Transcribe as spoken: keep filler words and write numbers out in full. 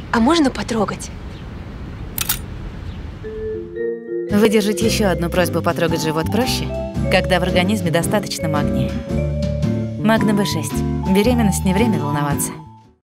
А можно потрогать? Выдержать еще одну просьбу потрогать живот проще, когда в организме достаточно магния. Магна бэ шесть. Беременность не время волноваться.